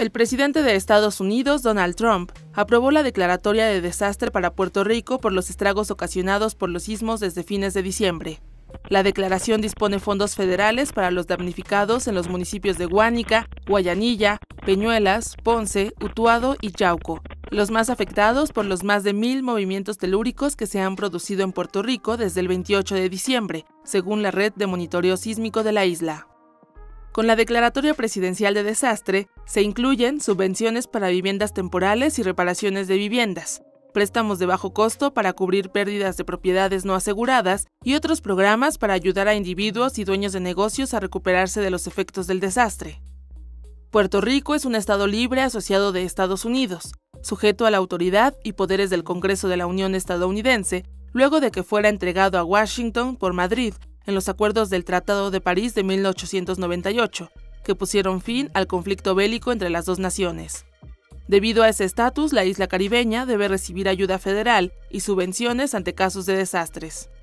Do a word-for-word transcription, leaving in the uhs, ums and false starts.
El presidente de Estados Unidos, Donald Trump, aprobó la declaratoria de desastre para Puerto Rico por los estragos ocasionados por los sismos desde fines de diciembre. La declaración dispone fondos federales para los damnificados en los municipios de Guánica, Guayanilla, Peñuelas, Ponce, Utuado y Yauco, los más afectados por los más de mil movimientos telúricos que se han producido en Puerto Rico desde el veintiocho de diciembre, según la red de monitoreo sísmico de la isla. Con la declaratoria presidencial de desastre, se incluyen subvenciones para viviendas temporales y reparaciones de viviendas, préstamos de bajo costo para cubrir pérdidas de propiedades no aseguradas y otros programas para ayudar a individuos y dueños de negocios a recuperarse de los efectos del desastre. Puerto Rico es un estado libre asociado de Estados Unidos, sujeto a la autoridad y poderes del Congreso de la Unión estadounidense, luego de que fuera entregado a Washington por Madrid en los acuerdos del Tratado de París de mil ochocientos noventa y ocho, que pusieron fin al conflicto bélico entre las dos naciones. Debido a ese estatus, la isla caribeña debe recibir ayuda federal y subvenciones ante casos de desastres.